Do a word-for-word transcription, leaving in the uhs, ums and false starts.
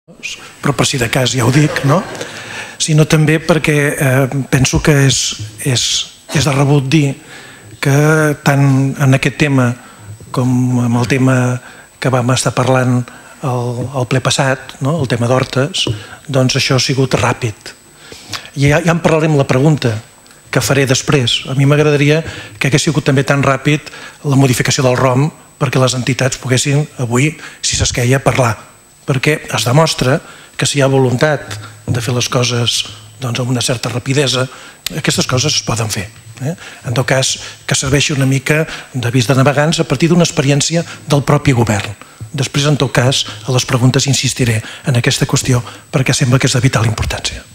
però per si de cas ja ho dic, no? Sinó també perquè eh, penso que és, és, és de rebut dir que tant en aquest tema com en el tema que vam estar parlant el, el ple passat, no? El tema d'Hortes, doncs això ha sigut ràpid. I ja, ja en parlarem la pregunta que faré després. A mi m'agradaria que hagués sigut també tan ràpid la modificació del ROM perquè les entitats poguessin avui, si s'esqueia, parlar. Perquè es demostra que si hi ha voluntat de fer les coses doncs, amb una certa rapidesa, aquestes coses es poden fer. Eh? En tot cas, que serveixi una mica d'avís de navegants a partir d'una experiència del propi govern. Després, en tot cas, a les preguntes insistiré en aquesta qüestió perquè sembla que és de vital importància.